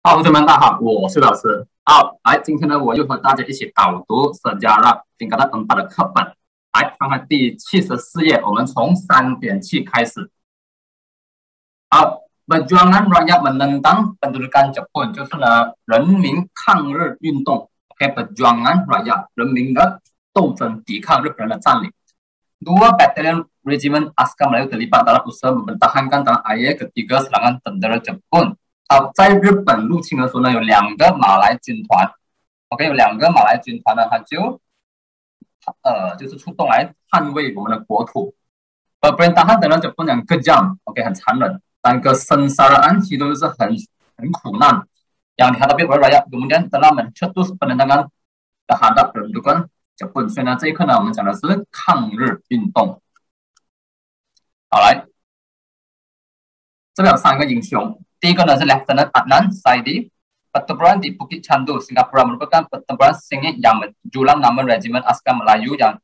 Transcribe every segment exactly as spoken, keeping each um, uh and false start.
好，同学们，大家好，我是老师。好，来，今天呢，我又和大家一起导读舍加拉丁嘎达恩巴的课本。来，看看第七十四页，我们从三点七开始。好 ，Perjuangan Rakyat Menentang Pendudukan Jepun 就是呢人民抗日运动。OK，Perjuangan Rakyat 人民的斗争，抵抗日本人的占领。Dua Battalion Regiment Askar Melayu terlibat dalam usaha mempertahankan tanah air ketika serangan tentara Jepun。好，在日本入侵的时候呢，有两个马来军团 ，OK， 有两个马来军团呢，他就呃就是出动来捍卫我们的国土。Pemerintahan tentara Jepun yang kejam，OK， 很残忍，dan kesengsaraan hidup是很很苦难。yang dihadapi oleh rakyat kemudian telah mencetus penentangan terhadap pendudukan Jepun。所以呢，这一课呢，我们讲的是抗日运动。好，来，这边有三个英雄。第一个呢是 Lieutenant Adnan Saidi。Pertempuran di Bukit Candu, Singapura merupakan pertempuran sengit yang menjulang nama Regimen Askar Melayu yang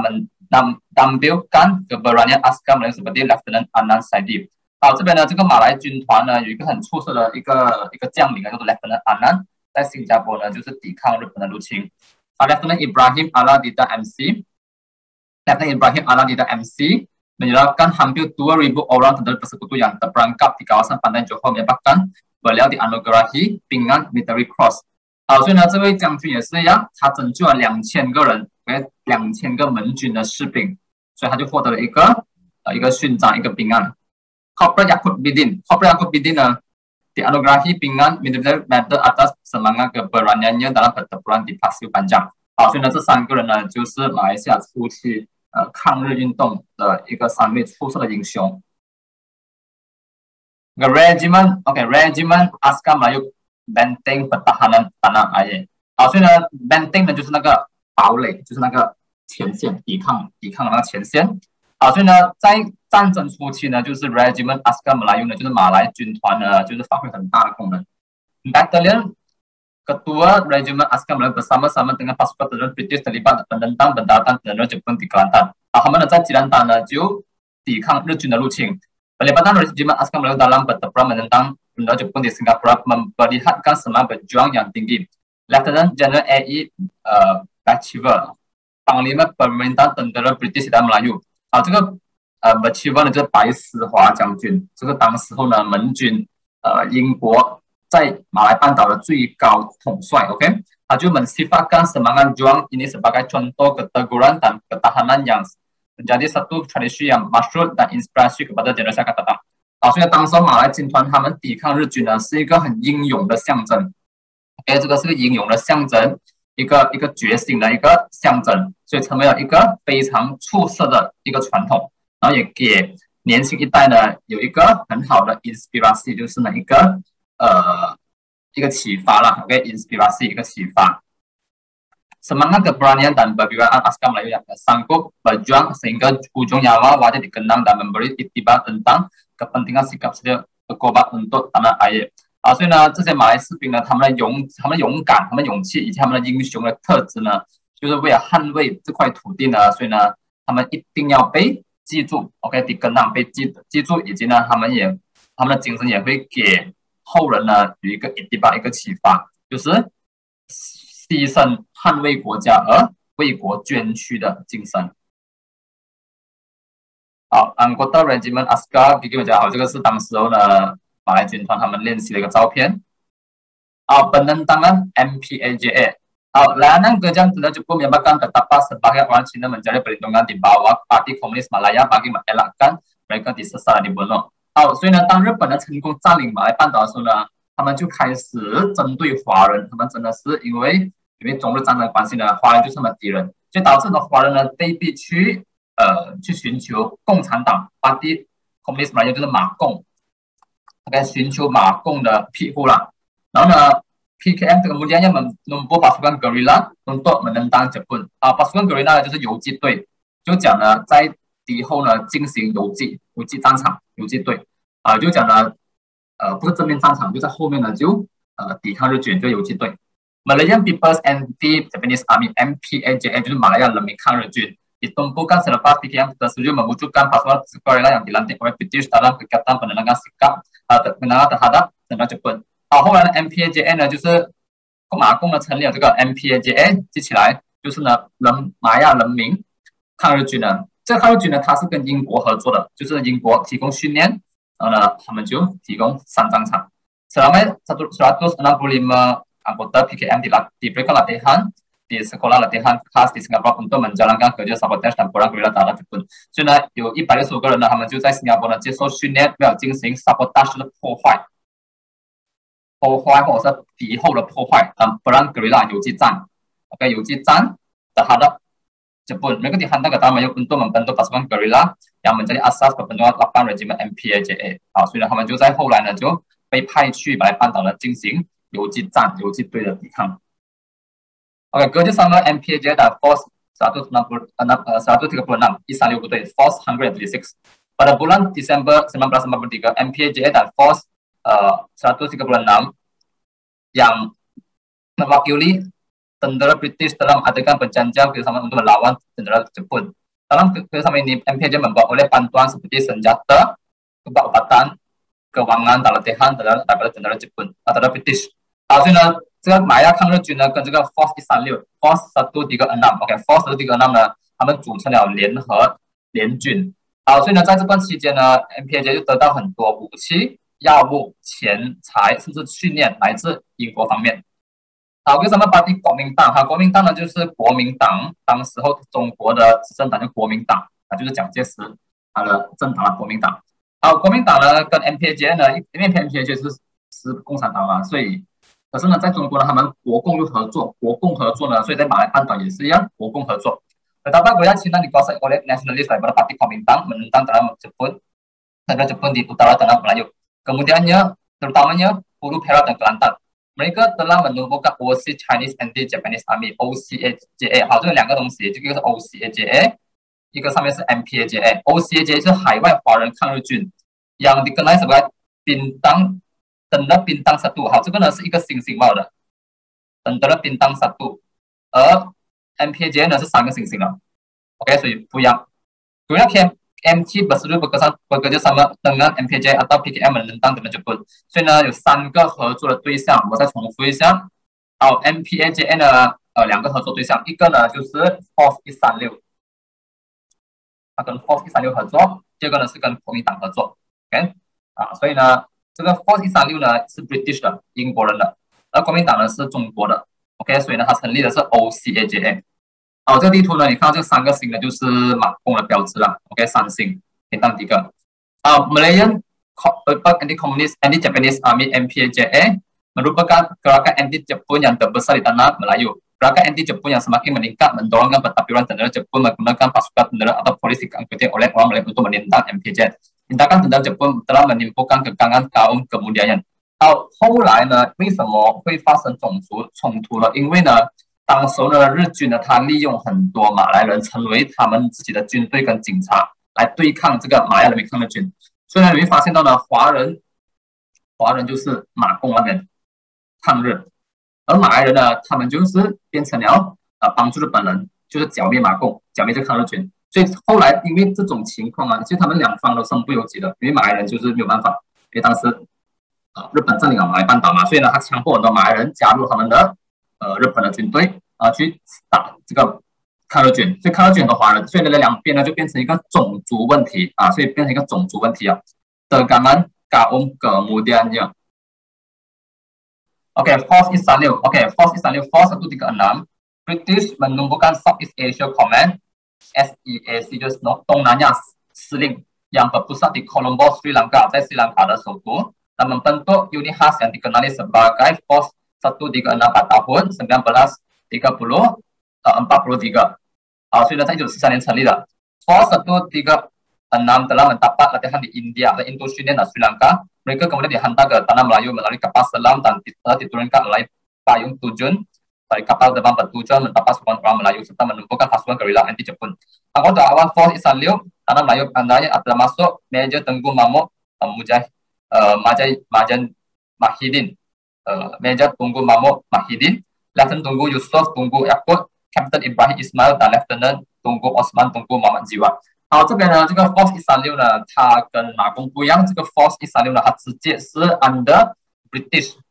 tampilkan keberanian Askar Melayu seperti Lieutenant Adnan Saidi。好，这边呢，这个马来军团呢有一个很出色的一个一个将领啊，叫做 Lieutenant Adnan， 在新加坡呢就是抵抗日本的入侵。啊 ，Lieutenant Ibrahim Aladida M C，Lieutenant Ibrahim Aladida M C menyerahkan hampir dua ribu orang tentara persekutu yang terperangkap di kawasan pantai Johor menyebabkan beliau dianugerahi Pinggan Military Cross。好，所以呢，这位将军也是一样，他拯救了两千个人，两千个盟军的士兵，所以他就获得了一个呃一个勋章，一个兵案。Kopral Yakut Bidin，Kopral Yakut Bidin 呢 dianugerahi Pinggan Military Medal atas semangat keberaniannya dalam pertempuran di Pasir Panjang。好，所以呢，这三个人呢，就是马来西亚初期呃抗日运动的一个三位出色的英雄。The Regiment OK，Regiment Askar Melayu Benteng Pertahanan Tanah Air。好，所以呢 ，Benteng 呢就是那个堡垒，就是那个前线，抵抗抵抗的那个前线。好，所以呢，在战争初期呢，就是 Regiment Askar Melayu 呢，就是马来军团呢，就是发挥很大的功能。Battalion Ketua Regiment Askar Melayu bersama-sama dengan pasukan tentara British terlibat menentang pendaratan tentara Jepun di Kelantan。啊，他们呢在吉兰丹呢就抵抗日军的入侵。Pelibatan Regiment Askar Melayu dalam pertempuran menentang tentara Jepun di Singapura memperlihatkan semangat berjuang yang tinggi. Lieutenant General A I uh, Batchever, Panglima Pemerintahan Tentara British dan Melayu。啊，这个呃 Batchever 呢就是白思华将军，这个当时候呢盟军呃英国在马来半岛的最高统帅 ，OK， 他就mensifatkan semangat juang ini sebagai contoh keteguran dan ketahanan yang menjadi satu tradisi yang masyhur dan inspirasi kepada generasi akan datang。啊，所以当时马来军团他们抵抗日军呢，是一个很英勇的象征。哎，这个是个英勇的象征，一个一个觉醒的一个象征，所以成为了一个非常出色的一个传统，然后也给年轻一代呢有一个很好的 inspirasi， 就是呢一个呃一个启发啦 ，OK， inspirasi 一个启发。Semangat keberanian dan kebiawaian Askar Melayu yang sanggup berjuang sehingga ujung nyawa wajib dikenang dan memberi iktibar tentang kepentingan sikap sedia berkorban untuk tanah air。啊，所以呢，这些马来士兵呢，他们的勇、他们的勇敢、他们勇气以及他们的英雄的特质呢，就是为了捍卫这块土地呢，所以呢，他们一定要被记住 ，OK，dikenang 被记记住，以及呢，他们也他们的精神也会给后人呢有一个iktibar一个启发，就是牺牲捍卫国家而为国捐躯的精神。好 ，Anggota Regiment Askar Gigi 讲好，这个是当时候呢马来军团他们练习的一个照片。好 ，Penentangan M P A J A。好 ，Layanan Kerjaan Tentara Jepun menyebabkan terdapat sebagai orang Cina mencari perlindungan di bawah Parti Komunis Malaya bagi mengelakkan mereka disesat dan dibunuh。好，所以呢，当日本人成功占领马来半岛的时候呢，他们就开始针对华人，他们真的是因为因为中日战争的关系呢，华人就是他们的敌人，所以导致呢华人呢被逼去呃去寻求共产党 Parti Komunis Malaya 就是马共 ，OK 寻求马共的庇护啦。然后呢 ，P K M kemudian yang menumpuk pasukan gerilla untuk menentang Jepun。啊 ，pasukan gerilla 就是游击队，就讲呢在敌后呢进行游击游击战场游击队。啊，就讲呢呃不是正面战场，就在后面呢就呃抵抗日军，就游击队。Malayan People's Anti-Japanese Army M P A J A 就是马来亚人民抗日军，ditumpukan selepas P K M tersetuju mewujudkan pasukan sukarela yang dilantik oleh British dalam kegiatan penenangan sikap uh, penenangan terhadap tentara Jepun。 好，后来呢 M P A J A 呢就是马共呢成立了这个 M P A J A， 记起来就是呢人马亚人民抗日军呢，这个抗日军呢它是跟英国合作的，就是英国提供训练，然后呢他们就提供上战场。Selama satu seratus enam puluh lima anggota P K M diberikan latihan di sekolah latihan khas di Singapura untuk menjalankan kerja sabotage dan perang gerila terhadap Jepun。所以呢，有一百六十五个人呢，他们就在新加坡呢接受训练，没有进行 sabotage 的破坏、破坏或者是敌后的破坏，dan perang gerila 游击战。OK， 游击战terhadap Jepun. Mereka dihantar ke tanah Melayu untuk membentuk pasukan gerila yang menjadi asas pembentukan delapan regimen M P A J A。啊，所以呢，他们就在后来呢就被派去来半岛呢进行游击战、游击队的抵抗。Oke, kerjasama M P A J A dan Force seratus enam puluh enam, seratus tiga puluh enam Isan Liu Butoy Force seratus tiga puluh enam. Pada bulan Desember seribu sembilan ratus sembilan puluh tiga, M P A J A dan Force uh, seratus tiga puluh enam yang mewakili tentara British dalam mengadakan perjanjian kerjasama untuk melawan tentara Jepun. Dalam kerjasama ini, M P A J A membawa oleh bantuan seperti senjata, obat-obatan, keuangan, dan latihan daripada tentara Jepun atau British. 好，所以呢，这个马亚抗日军呢，跟这个 Force 一三六 Force 十都迪格恩南 ，OK，Force 十都迪格恩南呢，他们组成了联合联军。好，所以呢，在这段期间呢 ，M P A J 就得到很多武器、药物、钱财，甚至训练来自英国方面。好，为什么巴蒂国民党？哈，国民党呢，就是国民党，当时候中国的执政党就国民党，啊，就是蒋介石他的政党啊，国民党。好，国民党呢跟 M P A J 呢，因为 M P A J 是是共产党嘛，所以。可是呢，在中国呢，他们国共又合作，国共合作呢，所以在马来半岛也是一样，国共合作。Betapa Korea Cina dikuasai oleh nasionalis daripada Parti Kuomintang menentang dalam Jepun, negara Jepun di utara tanah Melayu. Kemudiannya, terutamanya Hulu, Perak dan Kelantan. Mereka telah menumbuhkan Overseas Chinese Anti-Japanese Army O C A J A。好，这两个东西，一个是 O C A J A， 一个上面是 M P A J A。O C A J A 是海外华人抗日军，yang dikenal sebagai bintang Tentara Bintang Satu， 好，这个呢是一个星星帽的 Tentara Bintang Satu， 而 M P A J A 呢是三个星星了 ，OK， 所以不一样。Kemudian M T berseru bekerja sama dengan M P A J A atau P K M menentang tentara Jepun， 所以呢有三个合作的对象，我再重复一下。好 ，M P A J A 呢，呃，两个合作对象，一个呢就是 Force 一三六，它跟 Force 一三六合作，第二个呢是跟国民党合作 ，OK， 啊，所以呢。这个 Force 一三六呢是 British 的，英国人的，而国民党呢是中国的 ，OK， 所以呢它成立的是 O C A J A。好，这个地图呢，你看到这三个星呢就是马共的标志了 ，OK， 三星，第三第一个。啊 ，Malayan Anti-Communist Anti-Japanese Army M P A J A merupakan gerakan anti-Jepun yang terbesar di tanah Melayu. Gerakan anti-Jepun yang semakin meningkat mendorongkan pertempuran tentara Jepun menggunakan pasukan tentara atau polisi diangkuti oleh orang Melayu untuk menentang M P A J A。Tindakan tentara Jepun telah menimbulkan kekangan kaum kemudian。到后来呢，为什么会发生种族冲突呢？因为呢，当时呢日军呢，他利用很多马来人成为他们自己的军队跟警察来对抗这个马来人民抗日军。所以呢，你会发现到呢，华人，华人就是马共那边抗日，而马来人呢，他们就是变成了呃帮助日本人，就是剿灭马共，剿灭这个抗日军。所以后来因为这种情况啊，其实他们两方都身不由己的，因为马来人就是没有办法，因为当时啊日本占领了马来半岛嘛，所以呢他强迫很多马来人加入他们的呃日本的军队啊去打这个抗日军，所以抗日军很多华人，所以呢两边呢就变成一个种族问题啊，所以变成一个种族问题啊。Tegangan kaum kemudiannya。Oke, Force 一三六 Oke, Force 一三六 Force seratus tiga puluh enam British menumbuhkan Southeast Asia Command。S E A C 就是东南亚司令 yang berpusat di Colombo, Sri Lanka， 在斯里兰卡的首都。那么 bentuk unit khas yang dikenali sebagai Force seratus tiga puluh enam pada tahun seribu sembilan ratus tiga puluh empat puluh tiga。啊，所以呢，在一九四三年成立的 Force seratus tiga puluh enam telah mendapat latihan di India, dan Indo Sri dan Sri Lanka. Mereka kemudian dihantar ke tanah Melayu melalui kapal selam dan diturunkan melalui payung terjun dari kapal terbang bertujuan mendapat pasukan orang Melayu serta menumbuhkan pasukan gerila anti Jepun. Anggota awal Force一三六 tanah Melayu andanya termasuk Major Tengku Mahmud uh, Mujah uh, Majai Majan Mahidin, uh, Major Tengku Mahmud Mahidin, Lieutenant Tengku Yusuf Tengku Yakut, Captain Ibrahim Ismail dan Lieutenant Tengku Osman Tengku Muhammad Jiwa。好，这边呢，这个 Force 一三六呢，它跟马共不一样，这个 Force 一三六呢，它直接是 under British，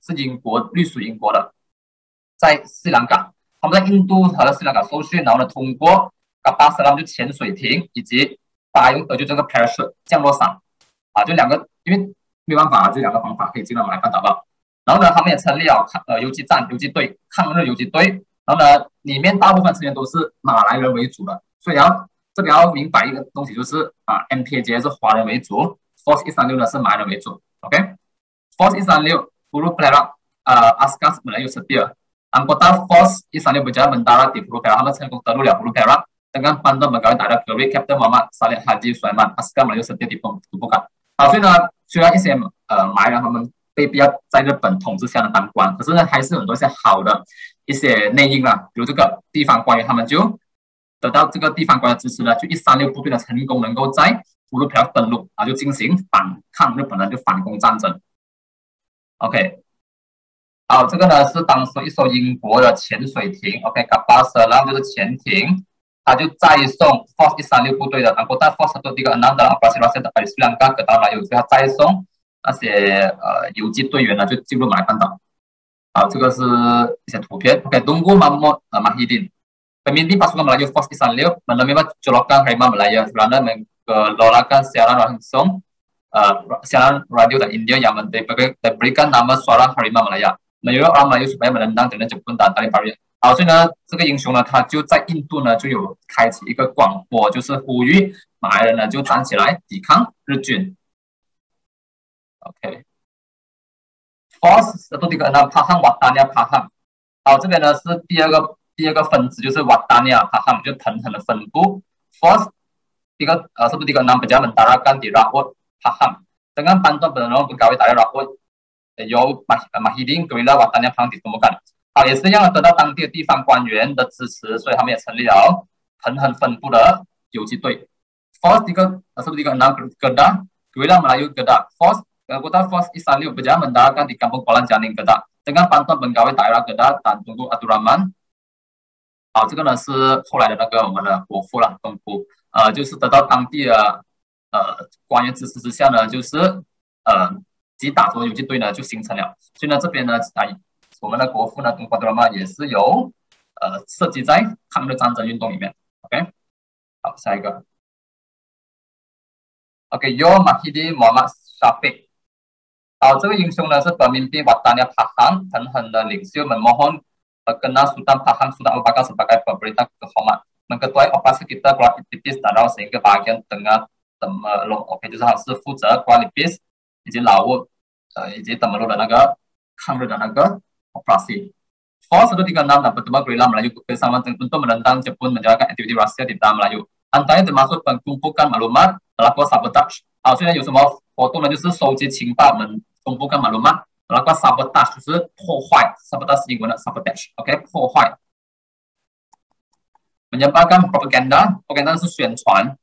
是英国隶属英国的，在斯里兰卡，他们在印度和斯里兰卡受训，然后呢通过嘎巴斯拉就潜水艇以及巴用呃就这个 parachute 降落伞啊，就两个，因为没有办法，就两个方法可以进到马来半岛吧。然后呢，他们也成立了呃游击战、游击队、抗日游击队。然后呢，里面大部分成员都是马来人为主的，所以要这边要明白一个东西，就是啊 ，M P J 是华人为主 ，Force 一三六呢是马来人为主 ，OK。Force 一三六 Guru Perak 呃 Askar Melayu Setia。Anggota Force 一三六 berjaya mendarat di Pulau Perak， 他们成功登陆了 Pulau Perak dengan bantuan pegawai daerah Kerik Kapten Muhammad Saleh Haji Sulaiman Askar Melayu Setia ditumpukan。好，所以呢，虽然一些呃马来人他们被逼要在日本统治下的当官，可是呢，还是有很多一些好的一些内应啊，比如这个地方官员，他们就得到这个地方官的支持呢，就一三六部队的成功能够在乌鲁皮尔登陆啊，就进行反抗日本人，就反攻战争。OK， 好，这个呢是当时一艘英国的潜水艇 ，OK，kapal selam 就是潜艇，它就载送 Force 一三六部队的 anggota Force satu tiga enam dalam operasi Rusia dari Sri Lanka ke tanah Melayu， 所以它载送那些呃游击队员呢，就进入马来半岛。好，这个是一些图片。OK，Tunku Mahmud uh, Mahidin, pemimpin pasukan Melayu Force 一三六 menerima jolokan Harimau Melaya kerana mengelolakan siaran langsung uh, siaran radio dan India yang diberikan nama Suara Harimau Melaya， menyuruh orang Melayu supaya menendang dengan Jepun dan tali Parit。好，所以呢，这个英雄呢，他就在印度呢就有开启一个广播，就是呼吁马来人呢就站起来抵抗日军。OK。Force satu tiga enam Pahang Watania Pahang， 好，这边呢是第二个第二个分支，就是 Watania Pahang， 就腾腾的分布。Force 一个呃 satu tiga enam berjaya mendaratkan di Rawut Pahang dengan bantuan penolong pegawai daerah Rawut由 Mahidin Guerilla Watania Pahang ditemukan。好，也是一样的，得到当地的地方官员的支持，所以他们也成立了腾腾分布的游击队。Force 一个呃 satu tiga enam Kedah Guerilla Melayu Kedah。Force Anggota Force 一三六 berjaya mendaratkan di Kampung Kuala Janing Kedah dengan bantuan pegawai daerah Kedah dan Tunku Abdul Rahman。好，这个呢是后来的那个我们的国父了，东姑，呃，就是得到当地的呃官员支持之下呢，就是呃击打所有游击队呢就形成了。所以呢这边呢啊我们的国父呢东姑阿杜拉曼也是有呃涉及在抗日战争运动里面。OK， 好，下一个。OK，Yo Mahidi Muhammad Syafiq。好，这位英雄呢是 pemimpin Watania Pahang， 腾腾的领袖memohon berkenan Sultan Pahang Sultan Abu Bakar sebagai pemerintah kehormat mengetuai operasi kita Kuala Lipis dan Laut sehingga bahagian tengah Temerloh。 OK， 就是他是负责 Kuala Lipis 以及老挝呃以及 Temerloh 的那个抗日的那个 operasi。Force satu tiga enam dan pertemuan Guerilla Melayu bersama untuk menentang Jepun menjalankan aktiviti Rusia di tanah Melayu， antaranya termasuk mengumpulkan maklumat melakukan sabotage。好，虽然有什么活动呢，就是收集情报们。公布跟马路嘛，然后 sabotage 就是破坏 ，sabotage 是英文的 sabotage，OK， 破坏。menyebarkan propaganda，propaganda 是宣传，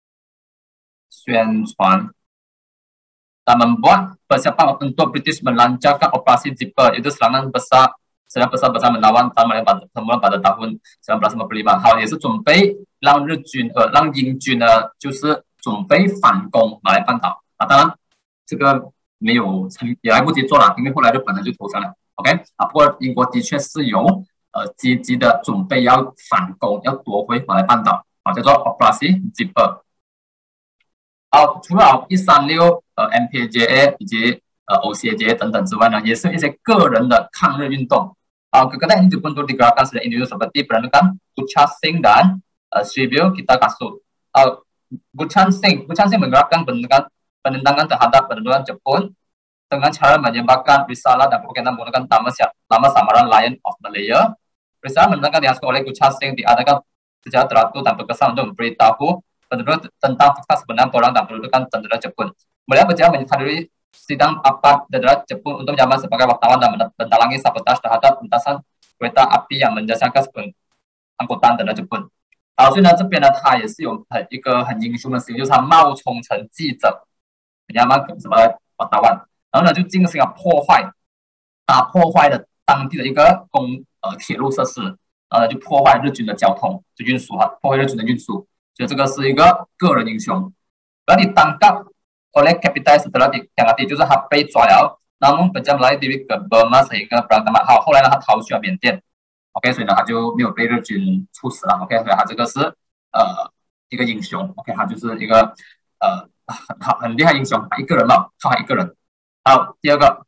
宣传。dan membuat persiapan untuk British melancarkan operasi Zipper， itu serangan besar， serangan besar besar melawan Thailand pada tahun sembilan belas lima puluh lima。好，也是准备让日军呃让英军呢，就是准备反攻马来半岛啊。当然这个。没有成也来不及做了，因为后来日本人就投降了。OK 啊，不过英国的确是有呃积极的准备要反攻，要夺回马来半岛啊，叫做 Operasi Zipper。好，除了一三六呃 M P J A 以及呃 O C A J A 等等之外呢，也是一些个人的抗日运动啊。Kegiatan ini dibentuk di gerakan secara individu seperti perankan Guchan Singh dan uh, Sibyo Kita Kasu。呃 ，Guchan Singh Guchan Singh menggerakkan bentukan penentangan terhadap pendudukan Jepun dengan cara menyebarkan risalah dan propaganda menggunakan nama, nama samaran Lion of Malaya. Risalah menentangkan dihasilkan oleh Guchan Singh diadakan secara teratur dan berkesan untuk memberitahu penduduk tentang fakta sebenar perang dan pendudukan tentara Jepun. Beliau berjaya menghadiri sidang apa tentara Jepun untuk menjabat sebagai wartawan dan mentalangi sabotage terhadap lintasan kereta api yang menjatuhkan angkutan tentara Jepun。好，所以呢，这边呢，他也是有很一个很英雄的事情，就是他冒充成记者。亚曼什么瓦达万，然后呢就进行了破坏，他破坏了当地的一个公呃铁路设施，然后呢就破坏日军的交通，就运输哈，破坏日军的运输，所以这个是一个个人英雄。然后你当到 oleh Kapita setelah diangkat，就是他被抓了， namun pecah Melayu diri ke Burma sehingga perang tamat。好，后来呢，他逃去了缅甸 ，OK， 所以呢，他就没有被日军处死了 ，OK， 所以他这个是呃一个英雄 ，OK， 他就是一个呃很好很厉害英雄，他一个人嘛，靠他一个人。好，第二个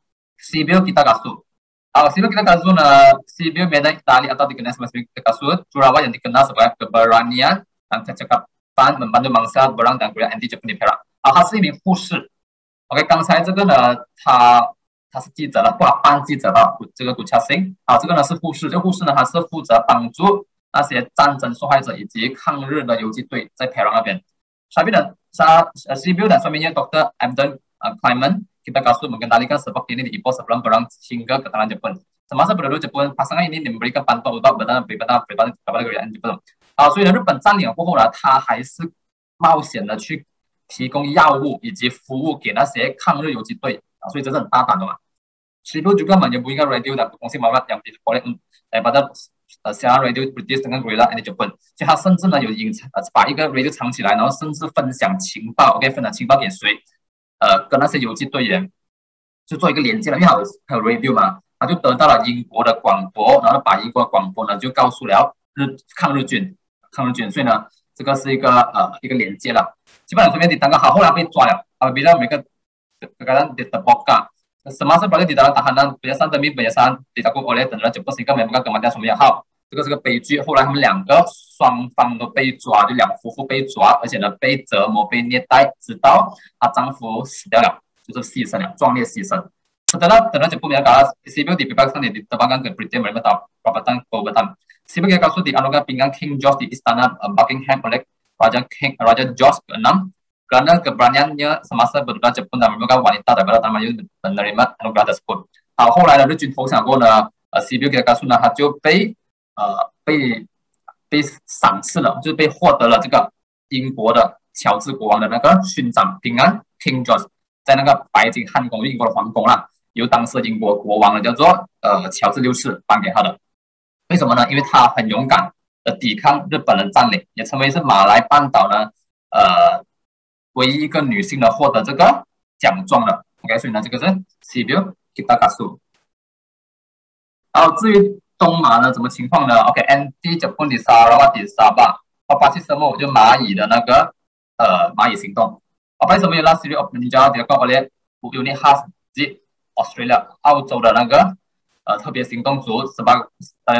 Sibil Kita Kasut。好 ，Sibil Kita Kasut 呢 ，Sibil medan Itali atau dikenal sebagai Sibil Kita Kasut, jurawat yang dikenal sebagai keberanian dan kecekapan membantu bangsa berang dan kuliah anti Jepun di Perak。好，他是一名护士。OK， 刚才这个呢，他他是记者了，不半记者了，这个古恰星。好，这个呢是护士，这个护士呢，他是负责帮助那些战争受害者以及抗日的游击队在 Perak 那边。Sabi dan Sibil dan suaminya Dokter Amden Clement kita kasut mengendalikan sebab ini di Ipoh sebelum perang hingga ke tangan Jepun. Semasa berada di Jepun, pasangan ini memberikan bantuan untuk bertahan bertahan bertahan kepada kerajaan Jepun。好，所以呢，日本占领过后呢，他还是冒险的去提供药物以及服务给那些抗日游击队啊，所以这是很大胆的嘛。Sibil juga menyembunyikan radio dan fungsi malam yang diperoleh daripada呃 siaran radio British dengan guerrilla anti Jepun， 所以他甚至呢有隐藏呃把一个 radio 藏起来，然后甚至分享情报 ，OK， 分享情报给谁？呃，跟那些游击队员就做一个连接了，因为还有 radio 嘛，他就得到了英国的广播，然后把英国的广播呢就告诉了日抗日军，抗日军，所以呢这个是一个呃一个连接了。基本上随便你当个好，后来被抓了啊，bila mereka kadang diterboka。Semasa berada di dalam tahanan penyiasan demi penyiasan dilakukan oleh tentara Jepun sehingga menyebabkan kematian suaminya。好，这个是个悲剧。后来他们两个双方都被抓，就两夫妇被抓，而且呢被折磨、被虐待，直到她丈夫死掉了，就是牺牲了，壮烈牺牲。Setelah tentara Jepun menyerang Sibil dibebaskan diterbangkan ke Britain menerima perabatan pengobatan. Sibil Kita di anugerah pinggan King George di istana Buckingham oleh Raja King Raja George keenam karena keberaniannya semasa bertugas Jepun dan menemukan wanita daripada Taman Melayu menerima anugerah tersebut。好，后来呢，日军投降过呢，呃 ，Sibil Kita Kasut呢，他就被呃被被赏赐了，就是被获得了这个英国的乔治国王的那个勋章平安 King George， 在那个白金汉宫，英国的皇宫啦，由当时英国国王呢叫做呃乔治六世颁给他的。为什么呢？因为他很勇敢的抵抗日本人占领，也成为是马来半岛呢呃。唯一一个女性呢获得这个奖状的 ，OK， 所以呢，这个是 Sibil Kita Kasut。好，至于东马呢，怎么情况呢 ？OK，Anti Jepun di Sarawak di Sabah，operasi semua 就蚂蚁的那个呃蚂蚁行动。operasi semua ialah series of ninja dilakukan oleh unit khas di Australia， 澳洲的那个呃特别行动组 sebagai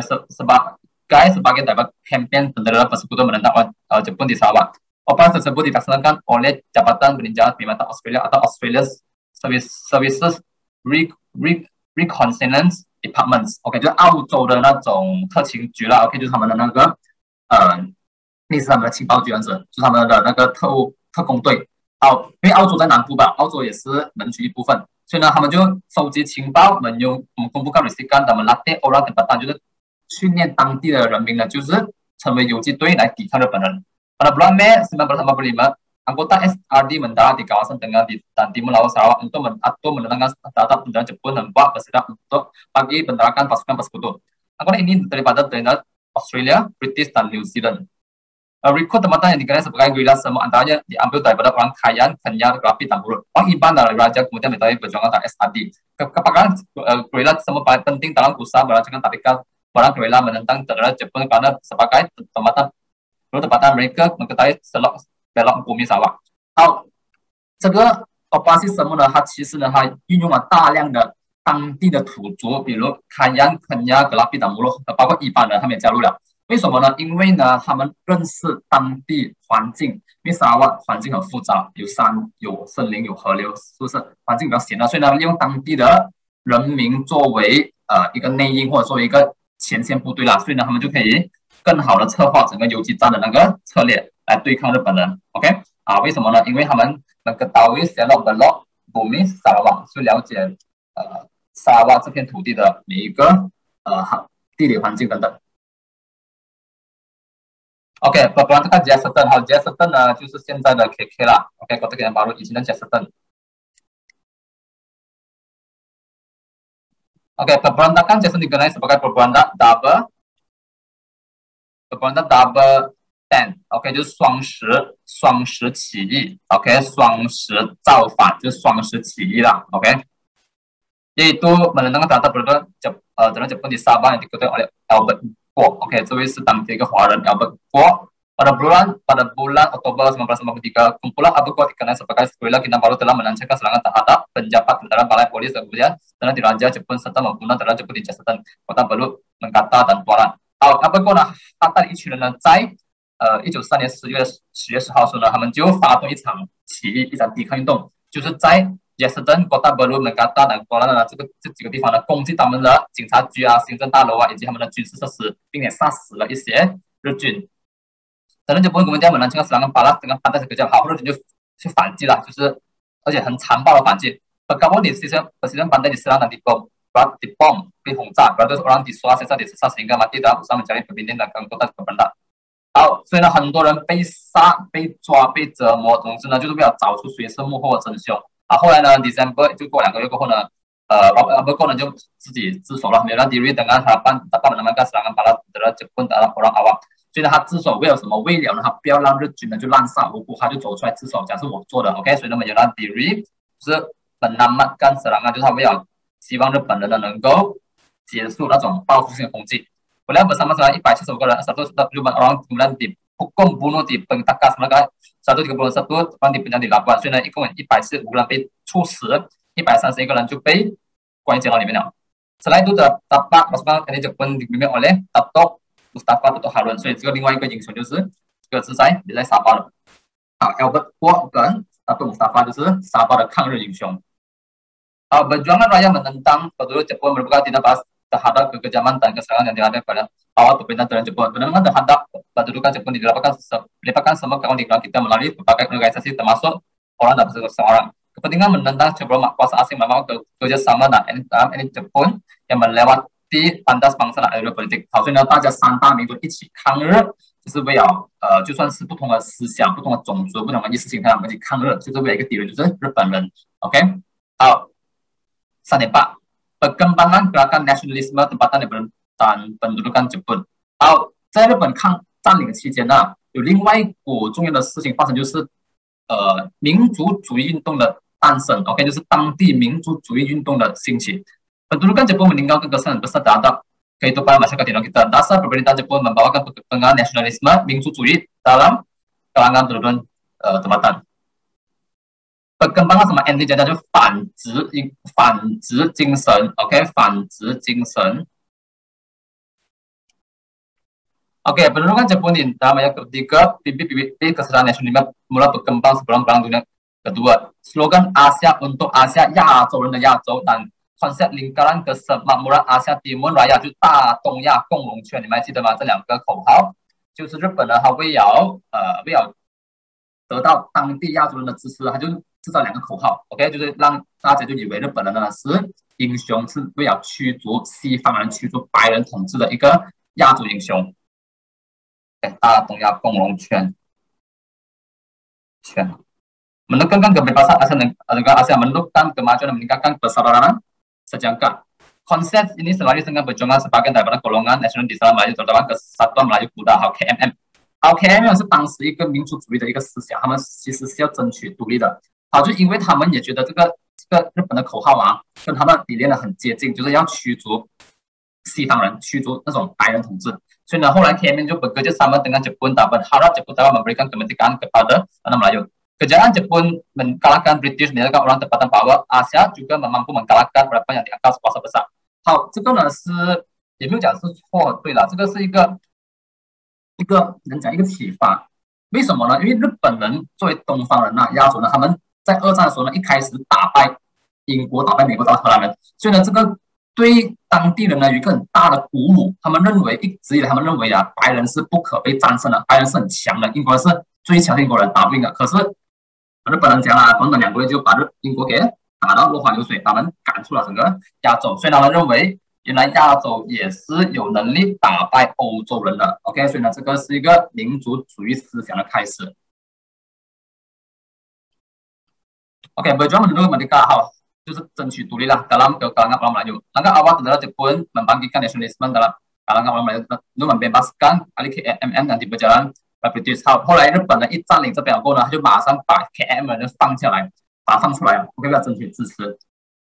sebagai sebagai dapat campaign tentara persekutuan menentang uh, Jepun di Sarawak。Operasi tersebut dilaksanakan oleh Jabatan Peninjauan Perkhidmatan Australia atau Australia Services Reconnaissance Departments， OK， 就是澳洲的那种特勤局啦 ，OK， 就是他们的那个呃，类似他们的情报局样子，就是他们的那个特务特工队。好，因为澳洲在南部吧，澳洲也是门区一部分，所以呢，他们就收集情报，我们用我们公布告 resikan dan melatih orang tempatan， 就是训练当地的人民呢，就是成为游击队来抵抗日本人。Pada bulan Mei seribu sembilan ratus lima puluh lima, anggota S R D mendarat di kawasan tengah di, dan timur laut Sarawak untuk men, atau menenangkan terhadap tentara Jepun dan membuat bersiap untuk bagi penerakan pasukan persekutu. Anggota ini daripada tentara Australia, British dan New Zealand. Uh, rekrut tempatan yang dikenal sebagai guerilla semua antaranya diambil daripada orang Kayan, Kenyar, Rapi dan Murut. Orang Iban dan Raja kemudian menjadi perjuangan dari S R D. Kepakaran uh, guerilla semua paling penting dalam usaha melancarkan tarikan orang guerilla menentang tentara Jepun karena sebagai tempatan如tempatan mereka mengetahui selok belok bumi Sarawak。好，这个 operasi semua 呢，它其实呢，它运用了大量的当地的土著，比如坎阳、肯亚、格拉比等部落，包括一般人，他们也加入了。为什么呢？因为呢，他们认识当地环境，因为沙瓦环境很复杂，有山、有森林、有河流，是不是？环境比较险恶，所以呢，利用当地的人民作为呃一个内应，或者作为一个前线部队啦，所以呢，他们就可以更好的策划整个游击战的那个策略来对抗日本人。OK 啊，为什么呢？因为他们那个岛屿线路的 log bumi Sarawak， 就了解呃沙瓦这片土地的每一个呃地理环境等等。OK， perberontakan Jesston， 好 ，Jesston 呢就是现在的 K K 啦。OK， Kota Kinabalu 以前的 Jesston。OK， perberontakan Jesston dikenal sebagai perberontak double perberontak double ten。OK， 就是双十双十起义。OK， 双十造反就是双十起义啦。OK， yaitu menentang terhadap berada呃terhadap Jepun di Sabah yang diketuai oleh Albert Guo. Oke, 这位是当地一个华人 Albert Guo. Pada bulan pada bulan Oktober seribu sembilan ratus lima puluh tiga, kumpulan Albert Guo dikenal sebagai Guerilla Kinabalu telah melancarkan serangan terhadap penjabat dalam balai polis kemudian dan diraja Jepun serta membunuh terhadap Jepun di Jefferson, Kota Baru, Mengkata dan Tuaran。好 ，Albert Guo 呢，他带一群人呢，在呃一九三年十月十月十号时候呢，他们就发动一场起义，一场抵抗运动，就是在 Jefferson、Kota Baru、Mengkata 等波兰的这个这几个地方呢，攻击他们的警察局啊、行政大楼啊，以及他们的军事设施，并且杀死了一些日军。等到Jepun kemudian melancarkan serangan balas dengan pantai sekejap，好，日军就去反击了，就是而且很残暴的反击。Bergabung di sisi pesisir pantai diserang dan dibom, dibom, dihunca, beratus orang disuas, sisa disesat sehingga mati dalam usaha mencari pemimpin dan kota pemberontak。好，所以呢，很多人被杀、被抓、被折磨，总之呢，就是为了找出谁是幕后的真凶。啊，后来呢 ，December 就过两个月过后呢，呃 ，Albert Guo 呢就自己自首了，没有让 Diri dengan harapan dapat mengamankan serangan balas terhadap Jepun dan orang awam。所以呢，他自首为了什么？为了呢，他不要让日军呢就滥杀无辜，他就走出来自首，讲是我做的 ，OK。所以呢，没有让 Diri 就是menamatkan serangan，就是他为了希望日本人呢能够结束那种报复性的攻击。Kemudian bersama-sama一百七十五个人， seratus empat puluh lima orang kemudian dihukum bunuh di Bengkakas, mereka seratus tiga puluh satu orang di penjara di Labuan， 所以呢，一共一百四十五个人被处死，一百三十一个人就被关进监牢里面了。Selain itu dapat pasukan N Jepun dipimpin oleh Dato Mustafa Dato Harun， 所以这个另外一个英雄就是这个是在也在沙巴的。好 ，Albert Guo 跟 Dato Mustafa 就是沙巴的抗日英雄。好 ，Perjuangan Raya menentang penduduk Jepun merupakan tindak balas terhadap kekejaman dan keserangan yang dilakukan pada awal pemerintahan terhadap Jepun. Penentangan terhadap pendudukan Jepun dilakukan melibatkan semua kawan di negara kita melalui berbagai organisasi termasuk orang dan seseorang. Kepentingan menentang sebelum kuasa asing memang kerjasama dan N Jepun yang melewati pantas bangsa dan ideologi politik。好，所以呢，大家三大民族一起抗日，就是为了呃，就算是不同的思想、不同的种族、不同的意识形态，我们一起抗日，就是为了一个敌人，就是日本人。OK， 好，三点八。Perkembangan gerakan nasionalisme tempatan dan pendudukan Jepun。好，在日本抗占领期间呢，有另外一股重要的事情发生，就是呃民族主义运动的诞生。OK， 就是当地民族主义运动的兴起。Pendudukan Jepun meninggalkan kesan besar terhadap kehidupan masyarakat di kita. Dasar pemerintah Jepun membawakan perkembangan nasionalisme, 民族主义 dalam kalangan penduduk uh, tempatan。Perkembangan sama N D 讲就是反殖反殖精神 ，OK， 反殖精神。OK， pendudukan Jepun di dalam yang ketiga, bibit-bibit kesadaran nasionalisme mulai berkembang sebelum Perang Dunia Kedua. Slogan Asia untuk Asia， 亚洲人的亚洲 dan konsep lingkaran kesemakmuran Asia Timur Raya 就大东亚共荣圈，你们还记得吗？这两个口号就是日本呢，他为了呃为了得到当地亚洲人的支持，他就制造两个口号 ，OK， 就是让大家就以为日本人呢是英雄，是为了驱逐西方人、驱逐白人统治的一个亚洲英雄。哎，大东亚共荣圈，圈。Menegakkan kebebasan Asia negara Asia menentukan kemajuan dan meningkatkan persaudaraan sejangka. Konsep ini selalu dengan perjuangan sebagian daripada golongan nasional di dalam Melayu, terutama Kesatuan Melayu Kuda 和 K M M。好 ，K M M 是当时一个民族主义的一个思想，他们其实是要争取独立的。好，就因为他们也觉得这个这个日本的口号啊，跟他们理念呢很接近，就是要驱逐西方人，驱逐那种白人统治。所以呢，后来 K M M 就bekerja sama dengan Jepun dan berharap Jepun dapat memberikan kemerdekaan kepada tanah Melayu。Kejayaan Jepun mengalahkan British menjadikan orang tempatan bahwa Asia juga mampu mengalahkan berapa yang dianggap kuasa besar。好，这个呢是也没有讲是错，对了，这个是一个一个能讲一个启发。为什么呢？因为日本人作为东方人呐、啊，亚洲呢，他们在二战的时候呢，一开始打败英国、打败美国、打败荷兰人，所以呢，这个对当地人呢有一个很大的鼓舞。他们认为一直以来，他们认为啊，白人是不可被战胜的，白人是很强的，英国人是最强的，英国人打不赢的。可是日本人讲了，短短两个月就把日英国给打到落花流水，把他们赶出了整个亚洲。所以他们认为，原来亚洲也是有能力打败欧洲人的。OK， 所以呢，这个是一个民族主义思想的开始。OK， berjuang menuju merdeka 好，就是争取独立lah dalam kalangan orang Melayu. Langkah awal adalah Jepun membangkitkan nasionalisme dalam kalangan orang Melayu untuk membebaskan alih K M M dan di berjalan British。好，后来日本人一占领这边后呢，他就马上把 K M M 人放下来，把他放出来 ，OK， 要争取支持。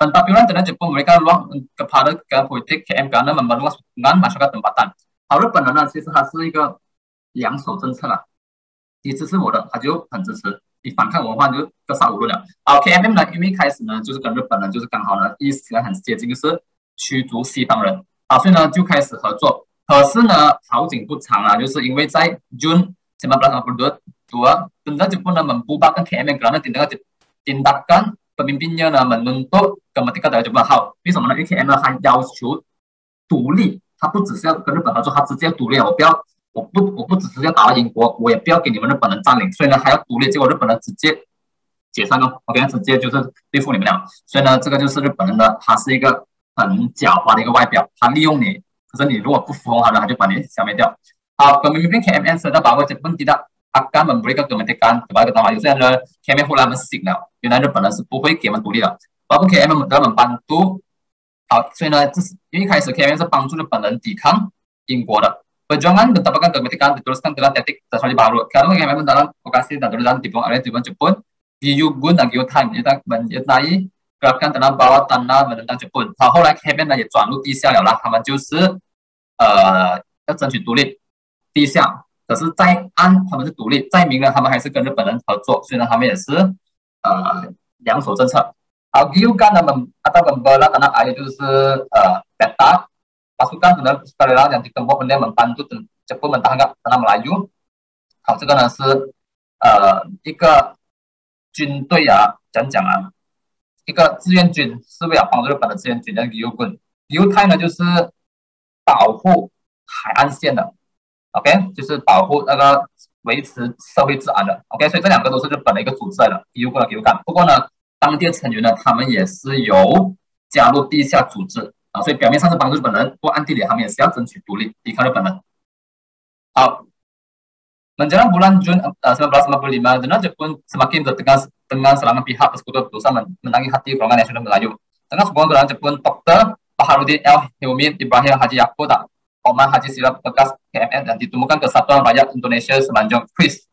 Pentampilan dan Jepun mereka luang kepada ke politik K M karena memperluas hubungan masyarakat tempatan。好，日本人呢，其实它是一个两手政策啦，你支持我的，他就很支持；你反抗我的话，就各杀无论了。好 ，K M M 呢，因为一开始呢，就是跟日本人就是刚好呢意思很接近，就是驱逐西方人啊，所以呢就开始合作。可是呢，好景不长啊，就是因为在 June seribu sembilan ratus dua tentara Jepun呢membubarkan K M M karena tindakan tindakan pemimpinnya呢menuntut kemerdekaan dari Jepun。好，为什么呢？因为 K M M 它要求独立，它不只是要跟日本合作，它直接独立，我不要。我不，我不只是要打到英国，我也不要给你们日本人占领，所以呢还要独立。结果日本人直接解散了 ，OK， 直接就是对付你们俩。所以呢，这个就是日本人的，他是一个很狡猾的一个外表，他利用你，可是你如果不服从他呢，他就把你消灭掉。好 ，pemimpin K M M sedang bahwa Jepun tidak akan memberikan kemerdekaan kepada Taiwan。有些人呢 ，K M M 后来他们醒了，原来日本人是不会给我们独立的，包括 K M M 他们帮助。好，所以呢，这是因为一开始 K M M 是帮助日本人抵抗英国的。Perjuangan mendapatkan kemerdekaan diteruskan dalam teknik teknologi baru. Karena K M M dalam lokasi dan tulisan diplomatik oleh Jepun di Yugun dan Gyotime menyertai gerakan tanah bawah tanah menentang Jepun。好，后来 K M M 呢也转入地下了啦，他们就是呃要争取独立，地下。可是，在暗他们是独立，在明呢他们还是跟日本人合作，所以呢他们也是呃两手政策。好 ，Gyugan 呢 atau membela tanah air 就是呃 peta。pasukan sukarela yang ditempuh oleh membantu Jepun mempertahankan tanah Melayu。好，这个呢是呃一个军队啊，讲讲啊，一个志愿军是为了帮助日本的志愿军，叫 Gyugun。Gyutai 呢就是保护海岸线的 ，OK， 就是保护那个维持社会治安的 ，OK， 所以这两个都是日本的一个组织来的 ，Gyugun 和 Gyugan。不过呢，当地成员呢，他们也是有加入地下组织。啊，所以表面上是帮助日本人，不过暗地里他们也是要争取独立，抵抗日本人。好 ，menjelang bulan Jun uh, seribu sembilan ratus lima puluh lima, Tentara Jepun semakin bertegas dengan serangan pihak persekutu berusaha menanggi hati golongan nasional Melayu. Tengah sebuah gerangan Jepun, Doktor Baharudin El Hilmi Ibrahim Haji Yaakob, Omar Haji Siraj bekas K M M dan ditemukan Kesatuan Rakyat Indonesia semenjak Kris.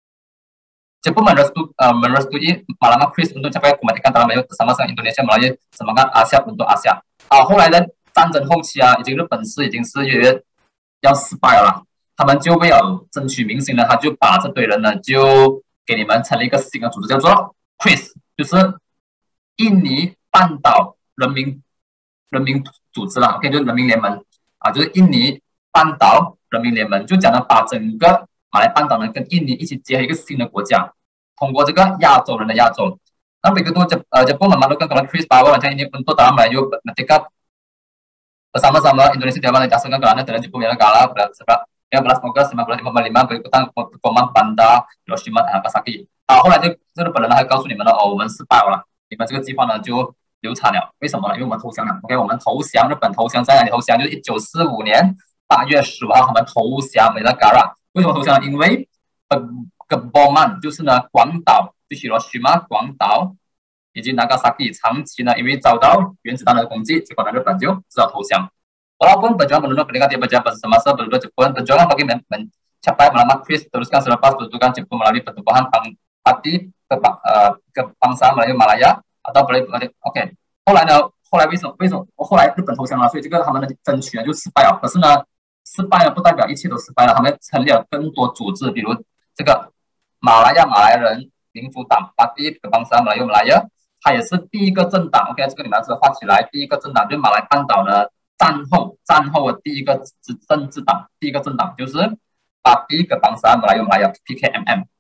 Jepun merestui, uh, merestui Malanga Kris untuk mencapai kemerdekaan tanah Melayu bersama dengan Indonesia melalui semangat Asia untuk Asia。啊，后来的战争后期啊，已经日本是已经是越来越要失败了，他们就为了争取民心呢，他就把这堆人呢就给你们成立一个新的组织，叫做 K R I S， 就是印尼半岛人民人民组织啦 ，OK， 就是人民联盟啊，就是印尼半岛人民联盟，就讲呢把整个马来半岛呢跟印尼一起结合一个新的国家，通过这个亚洲人的亚洲。Dan begitu Jepun memerlukan kelompok Kris bahwa macam ini untuk dalam Melayu ketika bersama-sama Indonesia dapat diasingkan kerana dengan Jepun yang kalah pada tiga belas August seribu sembilan ratus lima puluh lima berikutan komando Banda Hiroshima dan Nagasaki。啊，后来就这日本人还告诉你们了，哦，我们失败了，你们这个计划呢就流产了。为什么呢？因为我们投降了。OK， 我们投降，日本投降，在哪里投降？就是一九四五年八月十五号，他们投降美拉嘎拉。为什么投降呢？因为呃 Geboman 就是呢广岛。就Hiroshima 广岛以及 Nagasaki 长期呢，因为遭到原子弹的攻击，结果呢日本就只好投降。Walaupun perjuangan menurut peringkat dia berjalan semasa berdua Jepun, perjuangan bagi mencapai melamar Kris teruskan selepas kedudukan Jepun melalui pertumpahan parti kebangsaan Melayu Malaya atau melalui OK。后来呢，后来为什么为什么后来日本投降了？所以这个他们的争取呢就失败了。可是呢，失败了不代表一切都失败了，他们成立了更多组织，比如这个马来亚马来人。民主党 Parti Kebangsaan Melayu Malaya， 它也是第一个政党。OK， 这个你们要画起来。第一个政党就是马来半岛呢战后战后的第一个政治党，第一个政党就是 Parti Kebangsaan Melayu Malaya P K M M。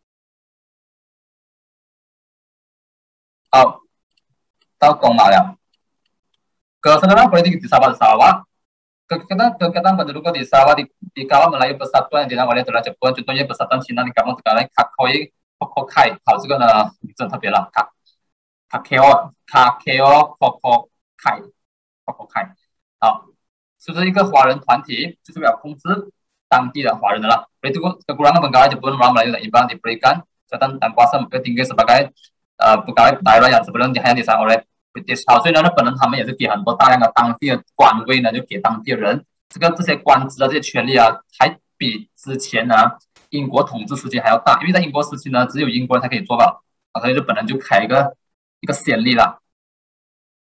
好，到东马了。Kesenangan politik di Sabah Sarawak。Kegiatan kegiatan pendudukan di Sarawak di, di kawal Melayu Persatuan yang dilakukan oleh Tentara Jepun, contohnya Persatuan Cina di kampung Tegalai Kakoi Kokokai。好，这个呢名字特别了，卡卡 K O 卡 K O Kokokai Kokokai。好，就是一个华人团体，就是为了控制当地的华人的啦。Itu kekurangan pegawai Jepun orang Melayu dan Iban diberikan catatan dan kuasa tinggi sebagai uh, pegawai daerah yang sebelum hanya disayang oleh British。好，所以呢，日本人他们也是给很多大量的当地的官位呢，就给当地人这个这些官职的这些权利啊，还比之前呢。英国统治时期还要大，因为在英国时期呢，只有英国人才可以做到，所以日本人就开一个一个先例啦。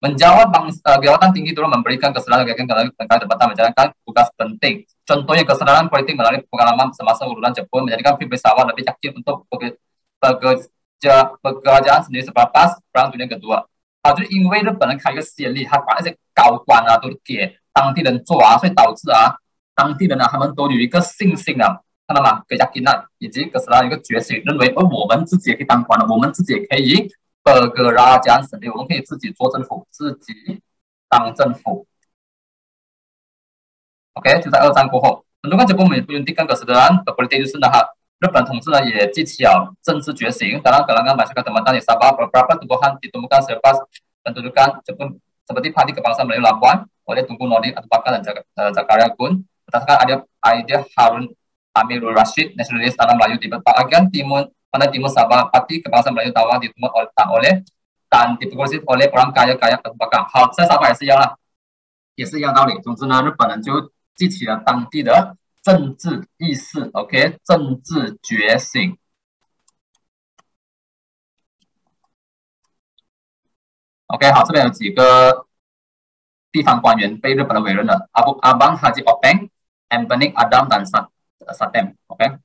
Menjawab bangsa, uh, jawatan tinggi turut memberikan kesadaran kegiatan negara tempatan menjalankan tugas penting. Contohnya kesadaran politik melalui pengalaman semasa urutan Jepun menjadikan pesawat lebih yakin untuk bekerja pekerjaan sendiri selepas Perang Dunia Kedua。啊，就是因为日本人开一个先例，他把那些高官啊都给当地人做啊，所以导致啊当地人啊他们都有一个信心啊，看到吗？给yakin以及给他一个觉醒，认为哦我们自己也可以当官了，我们自己也可以。berkerajaan sendiri， 我们可以自己做政府，自己当政府。OK， 就在二战过后，很多个日本美军跟个斯兰的 politik 就是呢，哈，日本统治呢也激起了政治觉醒。当然，kalangan masyarakat tempatan di Sabah beberapa tumbuhan ditemukan selepas pendudukan Jepun seperti padi kebangsaan Melayu Labuan oleh Tunku Nordin atau Pakan dan Zakaria Gun. Berdasarkan ada ide Harun Amirul Rashid, nasionalis tanah Melayu di bagian timur pada timur Sabah, pati kebangsaan Melayu Tawang ditumbuh oleh dan diproduksi oleh orang kaya-kaya tempatan。好，在沙巴也是一样啦，也是一样道理。总之呢，日本人就激起了当地的政治意识 ，OK， 政治觉醒。OK， 好，这边有几个地方官员被日本人委任了，阿布阿邦哈吉奥本、Anthony Adam dan Satem，OK。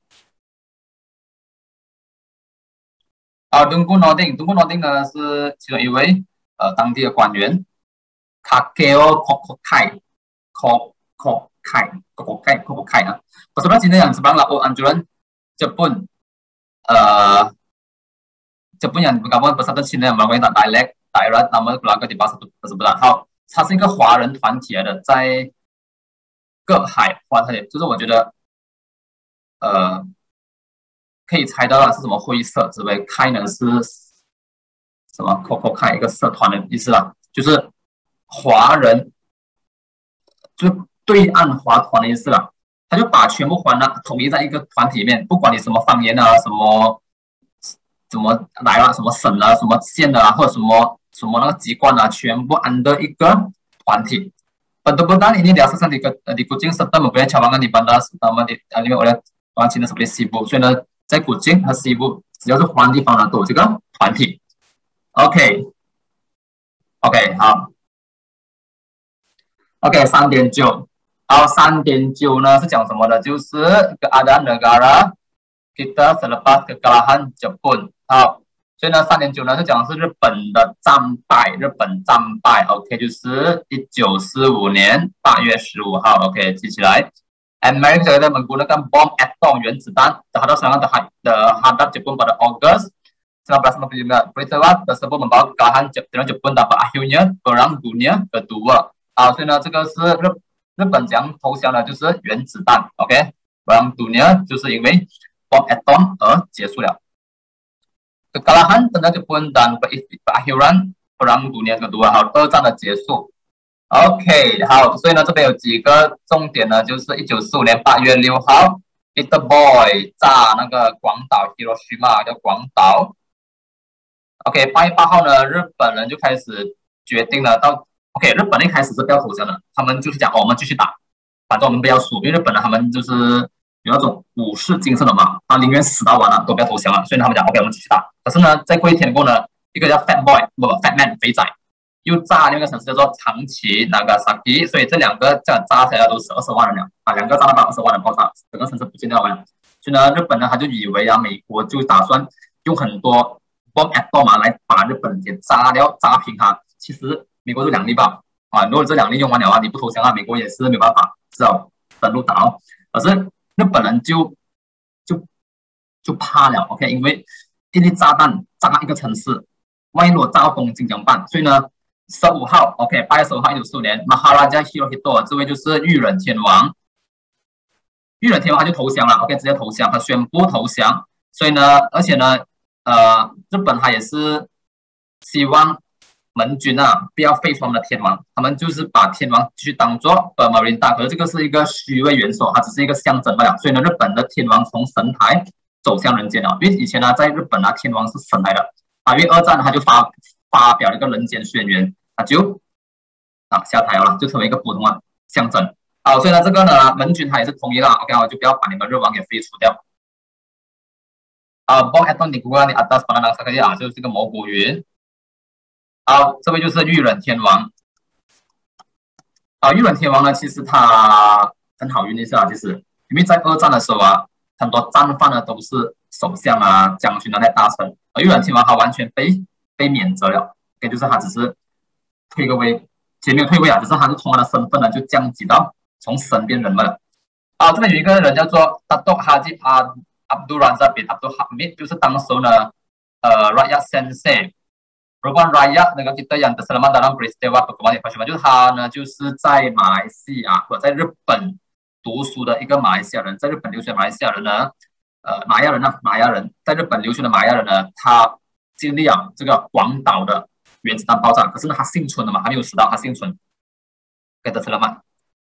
啊，敦固诺丁，敦固诺丁呢是其中一位呃当地的官员 ，Kakeo Kokokai，Kokokai，Kokokai，Kokokai 啊。Sebenarnya yang seberang laku anjuran Jepun， 呃，Jepun yang bergabung bersatu Cina yang melakukan dialek daerah nama keluarga di bawah satu tersebut。好，它是一个华人团体来的，在各海华特，就是我觉得，呃。可以猜到了是什么会社，之类开呢是什么 ？Coco 开一个社团的意思啦，就是华人，就是对岸华团的意思啦。他就把全部华人统一在一个团体里面，不管你什么方言啊，什么怎么来啊，什么省啊，什么县啊，或者什么什么那个机关啊，全部 under 一个团体。Bentuk-bentukan ini diasaskan di, di Kuching serta mempunyai cabangan di bandar terutama di alami oleh orang Cina seperti Sibu。所以呢。在古今和西部，只要是华人地方呢，都有这个团体。OK，OK，、okay. okay, 好 ，OK， 三点九，好，三点九呢是讲什么的？就是 keadaan negara kita selepas kekalahan Jepun。好，所以呢，三点九呢是讲的是日本的战败，日本战败。OK， 就是一九四五年八月十五号。OK， 记起来。Amerika Serikat menggunakan bom atom 原子弹 terhadap serangan terhadap Jepun pada Agustus seribu sembilan ratus lima puluh lima. Peristiwa tersebut membawa kekalahan Jepun dan akhirnya Perang Dunia Kedua。啊，所以呢，这个是日日本讲投降的，就是原子弹。OK， Perang Dunia 就是因为 bom atom 而结束了。Kekalahan terhadap Jepun dan akhiran Perang Dunia Kedua， 好，二战的结束。OK， 好，所以呢，这边有几个重点呢，就是一九四五年八月六号 ，Little Boy 炸那个广岛 Hiroshima 叫广岛。OK， 八月八号呢，日本人就开始决定了到 ，OK， 日本人一开始是不要投降的，他们就是讲、哦，我们继续打，反正我们不要输，因为日本人他们就是有那种武士精神的嘛，他宁愿死到完了都不要投降了，所以他们讲 OK， 我们继续打。可是呢，在过一天过呢，一个叫 Fat Boy 不不 Fat Man 肥仔。又炸另一个城市叫做长崎 Nagasaki， 所以这两个这样炸起来都是二十万人了啊，两个炸弹爆二十万人爆炸，整个城市不见掉完。所以呢，日本呢他就以为啊，美国就打算用很多 bomb atom 嘛来把日本给炸掉、炸平它。其实美国就两粒吧啊，如果这两粒用完了啊，你不投降啊，美国也是没有办法，只好登陆打哦。可是日本人就就就怕了 ，OK， 因为一粒炸弹炸一个城市，万一如果炸到东京怎么办？所以呢。十五号 ，OK， 八月十五号，一九四五年 ，Maharaja Hirohito 这位就是裕仁天王，裕仁天王他就投降了 ，OK， 直接投降，他宣布投降。所以呢，而且呢，呃，日本他也是希望盟军啊不要废除他们的天王，他们就是把天王继续当做呃 Marine 大，可是这个是一个虚位元首，它只是一个象征罢了。所以呢，日本的天王从神台走向人间了，因为以前呢，在日本啊，天王是神来的，啊，因为二战他就发发表了一个人间宣言。他就啊下台了，就成为一个普通的象征。好，所以呢，这个呢，盟军他也是同意了 ，OK， 我就不要把你们日王给废除掉。啊 ，bom atom digunakan di atas penandang sekali 啊，就是这个蘑菇云。 好，这位就是裕仁天王。啊，裕仁天王呢，其实他很好运一下，其实因为在二战的时候啊，很多战犯呢都是首相啊、将军啊那些大臣，而裕仁天王他完全被被免责了，也就是他只是退个位，其实没有退位啊，只是他是从他的身份呢就降级到从神变人了。啊，这边有一个人叫做 Datuk Haji Abdul Razak bin Abdul Hamid， 就是当时呢，呃 Rakyat Sensei。Perubahan rakyat negara kita yang terselamat dalam peristiwa perkembangan Hiroshima， 就是他呢，就是在马来西亚或者在日本读书的一个马来西亚人，在日本留学的马来西亚人呢，呃，马亚人呢，马亚人在日本留学的马亚人呢，他经历了这个广岛的原子弹爆炸，可是呢，他幸存了嘛，还没有死到，他幸存，给得selamat。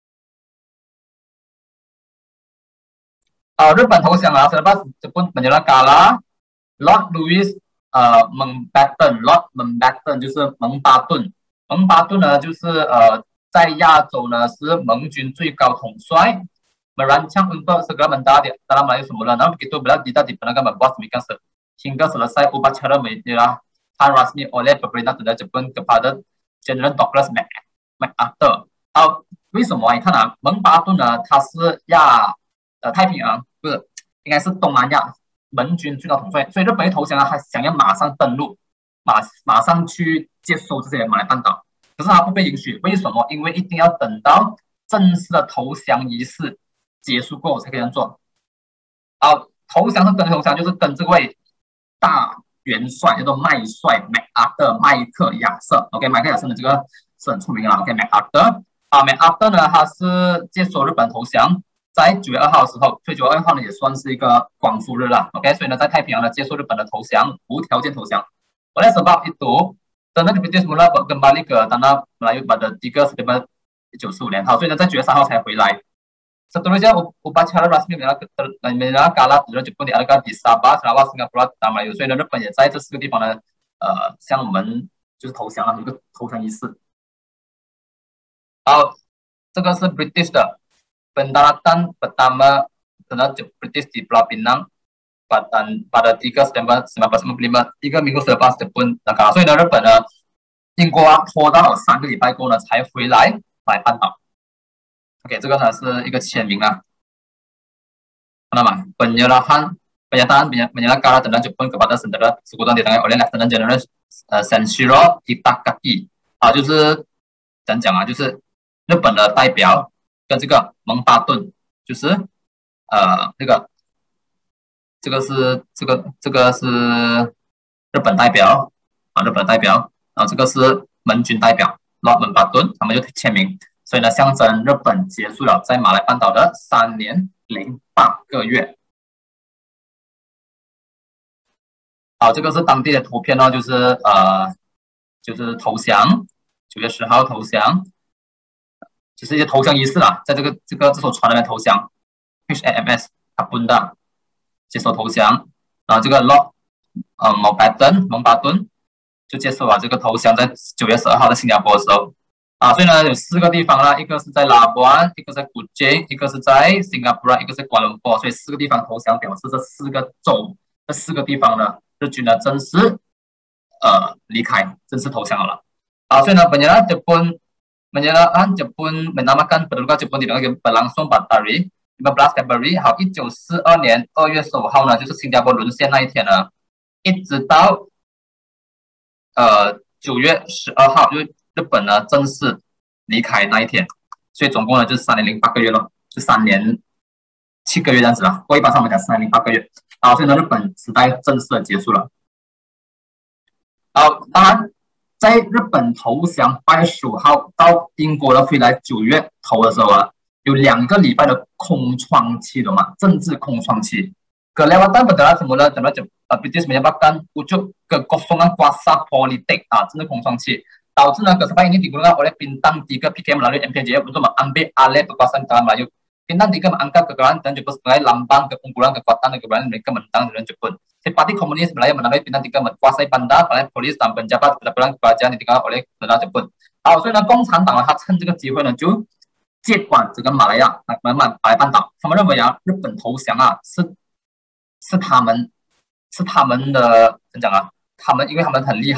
啊，日本投降啊 ，selepas Jepun menyerah kalah，Lord Louis。呃，蒙巴顿 ，Lord Mountbatten 就是蒙巴顿。蒙巴顿呢，就是呃，在亚洲呢是盟军最高统帅。Merancang untuk segera mendarat dalam Melayu semula. Namun begitu bila tidak dibenarkan membuat demikian hingga selesai upacara menyerahkan rasmi oleh pemerintah tentara Jepun kepada General Douglas MacArthur。啊，为什么？你看啊，蒙巴顿呢，它是亚呃太平洋，不是，应该是东南亚。盟军最高统帅，所以日本一投降啊，他想要马上登陆，马马上去接收这些马来半岛，可是他不被允许。为什么？因为一定要等到正式的投降仪式结束过后才可以这样做。啊，投降是跟投降，就是跟这位大元帅叫做麦帅 MacArthur 麦克亚瑟。OK， 麦克亚瑟的这个是很出名的。OK，MacArthur 啊 ，MacArthur 呢，他是接收日本投降。在九月二号的时候，所以九月二号呢也算是一个光复日了 ，OK， 所以呢在太平洋呢接受日本的投降，无条件投降。Oleh sebab itu, tanda British mula kembali ke tanah Melayu pada tiga September一九四五年，好，所以呢在九月三号才回来。Seterusnya upacara rasmi menyerah kalah terhadap Jepun diadakan di Sabah, Sarawak, Singapura dan Melayu， 所以呢日本也在这四个地方呢，呃，向我们就是投降了一个投降仪式。好，这个是 British 的。Pendaratan pertama terhadap British di Pulau Pinang pada pada tiga September sembilan belas lima puluh lima， 一个民国selepas Jepun的卡，所以呢，日本呢，英国啊拖到了三个礼拜过呢才回来买半岛。OK， 这个呢是一个签名啊，看到吗 ？Penyerahan pernyataan menyerah kalah terhadap Jepun kepada saudara sekutu ditangani oleh Lieutenant General Sanshiro Hitakaki， 啊，就是怎样讲啊？就是日本的代表。跟这个蒙巴顿就是呃那个这个是这个这个是日本代表啊，日本代表，然后这个是盟军代表 Lord Mountbatten， 他们就签名，所以呢象征日本结束了在马来半岛的三年零八个月。好，这个是当地的图片哦，就是呃就是投降，九月十号投降。就是一些投降仪式啦，在这个这个这艘船里面投降 ，H M S 卡布达接受投降，然后这个 Lord 呃 Mountbatten 蒙巴顿就接受了这个投降，在九月十二号在新加坡的时候啊，所以呢有四个地方啦，一个是在拉布安，一个在古晋，一个是在新加坡，一个是关伦坡，所以四个地方投降，表示这四个州这四个地方呢日军呢正式呃离开，正式投降了啊，所以呢本来日本。Menyerahkan Jepun menamakan pendudukan Jepun di negara berlangsung pada hari lima belas Februari， 好，一九四二年二月十五号呢，就是新加坡沦陷那一天呢，一直到呃九月十二号，就是日本呢正式离开那一天，所以总共呢就是三年零八个月了，就三年七个月这样子了。我一般上我们讲三年零八个月，好，所以呢日本时代正式的结束了。好，当然。在日本投降八月十五号到英国的回来九月头的时候啊，有两个礼拜的空窗期，懂吗？政治空窗期。Kelewatan berdarah semula terhadap British menyebabkan wujud kekosongan kuasa politik 啊，政治空窗期，导致呢 kesempatan ini digunakan oleh bintang tiga P K M melalui M P J untuk mengambil alih kekuasaan tanah Melayu. Bintang tiga mengangkat kekalahan dan Jepun sebagai lambang keunggulan kekuatan dan keberanian mereka menentang dengan Jepun. Parti Komunis Melayu menamai bintang tiga menguasai bandar, oleh polis dan penjabat kedatangan kerajaan ditinggal oleh tentara Jepun。好，所以呢，共产党呢，他趁这个机会呢，就接管整个马来亚、马马来半岛。他们认为啊，日本投降啊，是是他们是他们的怎讲啊？他们因为他们很厉害，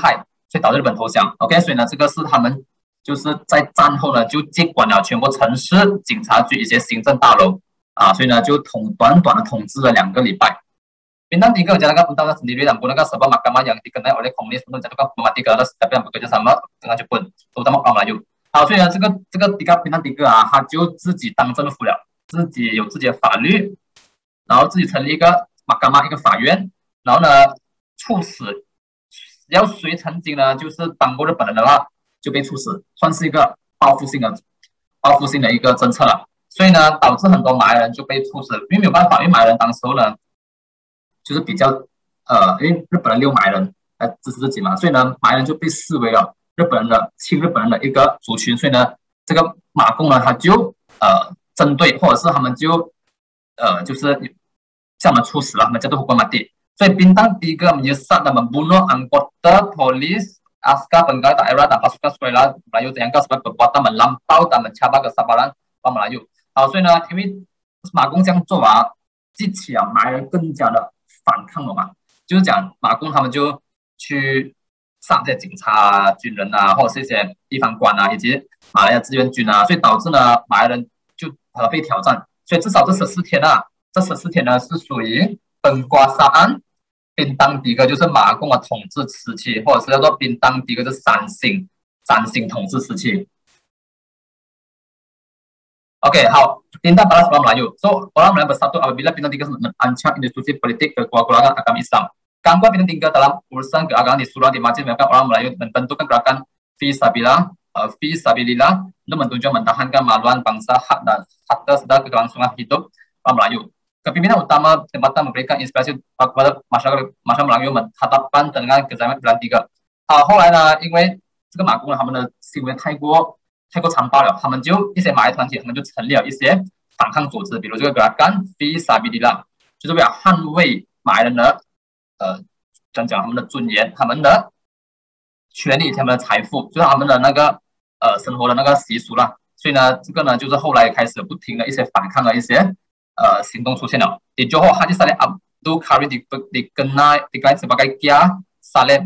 所以导致日本投降。OK， 所以呢，这个是他们就是在战后呢就接管了全部城市、警察局一些行政大楼啊，所以呢就统短短的统治了两个礼拜。Bintang tiga menjalankan undang-undang sendiri dan menggunakan sebuah mahkamah yang dikenal oleh komunis untuk menjatuhkan hukuman mati kepada setiap yang bekerja sama dengan Jepun, terutama orang Melayu。好，所以呢，这个这个迪卡平常迪哥啊，他就自己当政府了，自己有自己的法律，然后自己成立一个马干玛一个法院，然后呢，处死要谁曾经呢，就是当过日本人的话，就被处死，算是一个报复性的报复性的一个政策了。所以呢，导致很多马来人就被处死，因为没有办法，因为马来人当时候呢，就是比较呃，因为日本人溜马来人来支持自己嘛，所以呢，马来人就被视为了日本人的亲日本人的一个族群，所以呢，这个马共呢，他就呃针对，或者是他们就呃就是将他们处死了，他们叫做hukuman mati。所以bintang tiga menyesat dan membunuh anggota polis, askar pegawai daerah dan pasukan sukarela Melayu dianggap sebagai perbuatan melampau dan mencabar kesabaran orang Melayu。好，所以呢，因为马共这样做啊，激起啊马来人更加的反抗了嘛，就是讲马共他们就去杀这些警察啊、军人啊，或者是一些地方官啊，以及马来的志愿军啊，所以导致呢马来人就呃被挑战。所以至少这十四天啊，这十四天呢是属于本瓜沙案。Bintang tiga就是马共的统治时期，或者是叫做Bintang tiga就是三星三星统治时期。OK， 好，Bintang balas orang Melayu. So orang Melayu bersatu apabila Bintang tiga merancang institusi politik kekeluargaan agama Islam. Gangguan Bintang tiga dalam urusan keagamaan di Surat di Masjid menyebabkan orang Melayu membentukkan gerakan Fisabilillah, uh, Fisabilillah untuk mentujuan mentahankan maluan bangsa hak dan hak dan kelangsungan hidup orang Melayu. Kepimpinan utama tempatan memberikan inspirasi kepada masyarakat masyarakat Melayu menghadapkan dengan kezaman Bintang tiga。好，后来呢，因为这个马共他们的行为太过太过残暴了，他们就一些马来团体，他们就成立了一些反抗组织，比如这个 Gerakan Fisabilillah， 就是为了捍卫马来人的呃，讲讲他们的尊严、他们的权利、他们的财富，就是他们的那个呃生活的那个习俗啦。所以呢，这个呢，就是后来开始不停的一些反抗的一些。Uh, 行动出现了。Di Johor Haji Saleh Abdul Karim dikenal dikenal sebagai Kia Saleh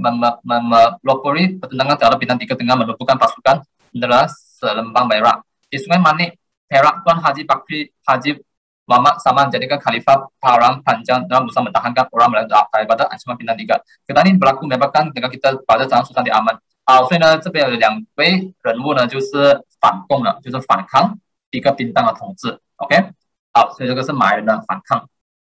memelopori pertentangan terhadap Bintang tiga dengan melumpuhkan pasukan bendera selembang merah. Di Sungai Manik, Perak, Tuan Haji Bakri Haji Muhammad Saman menjadikan Khalifah Parang Panjang dalam berusaha mempertahankan orang Melayu daripada ancaman Bintang tiga. Ketika ini berlaku menyebabkan negara kita pada zaman Sultan Aman。好，所以呢，这边有两位人物呢，就是反共了，就是反抗一个槟榔的统治。OK。好，所以这个是马来人的反抗。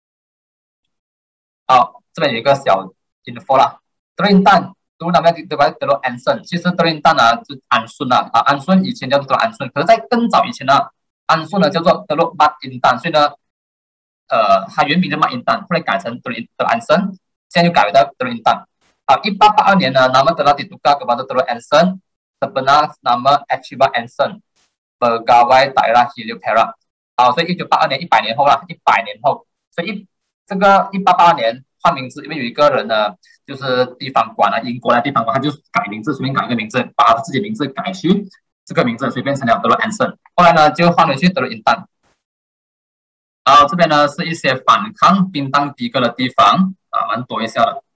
好，这边有一个小 info 啦。德林丹，都那边对吧？德罗安顺，其实德林丹呢是安顺啊，啊安顺以前叫做德罗安顺，可是在更早以前呢，安顺呢叫做德罗马因丹，所以呢，呃，它原名叫马因丹，后来改成德林德安顺，现在就改为到德林丹。好，一八八二年呢，nama telah ditukar kepada Teluk Anson, sebenar nama Archibald Anson, pegawai daerah Hilir Perak。好，所以一九八二年，一百年后啦，一百年后，所以一这个一八八二年换名字，因为有一个人呢，就是地方官啊，英国的地方官，他就改名字，随便改一个名字，把他自己名字改去这个名字，所以变成了德罗安森。后来呢，就换回去德罗因丹。然后这边呢是一些反抗槟榔迪哥的地方啊，蛮多一下的。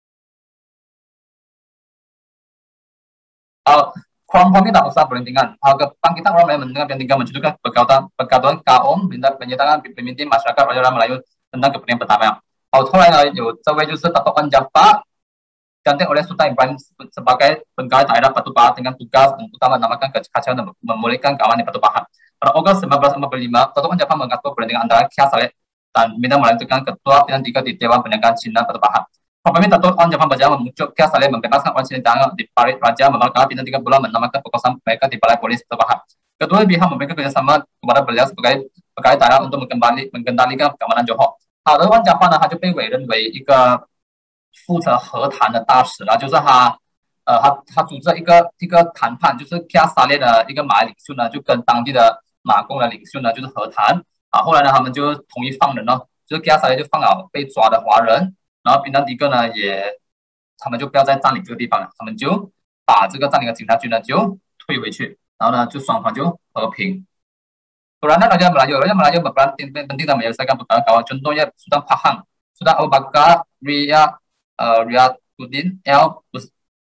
好。Kurang kita usaha perundingan. Kebangkitan orang Melayu mendengar Bintang tiga menunjukkan pergaulan kaum menyatakan pemimpin masyarakat orang Melayu tentang kepentingan pertama. 好，后来呢，有这位就是 Datuk Wan Jaafar diganti oleh Sultan Ibrahim sebagai pegawai daerah Batu Pahat dengan tugas utama menamakan kekacauan dan memulihkan keamanan di Batu Pahat. Pada Ogos seribu sembilan ratus empat puluh lima, Datuk Wan Jaafar mengatur perundingan antara Kia Saleh dan Bintang Melayu dengan ketua Bintang tiga di Dewan Perniagaan Cina Batu Pahat. Pemimpin Datuk Wan Jaafar berjaya memujuk Kia Saleh membebaskan orang Cina jangan di Parit Raja, membawa Bintang tiga bulan menamakan perkosaan mereka di Balai Polis Batu Pahat. Kedua pihak memberikan kerjasama kepada beliau sebagai pegawai daerah untuk mengendalikan keamanan Johor。好的，万家焕呢，他就被委任为一个负责和谈的大使了，就是他，呃，他他组织一个一个谈判，就是Kia Saleh的一个马来领袖呢，就跟当地的马共的领袖呢，就是和谈啊。后来呢，他们就同意放人了，就是 Kia Saleh就放了被抓的华人，然后槟榔迪哥呢也，他们就不要再占领这个地方了，他们就把这个占领的警察军呢就退回去，然后呢就双方就和平。Peranan Raja Melayu, Raja Melayu berperan penting dalam menyelesaikan perkara kawan. Contohnya Sultan Pahang, Sultan Abu Bakar Riyad uh, Riyaduddin El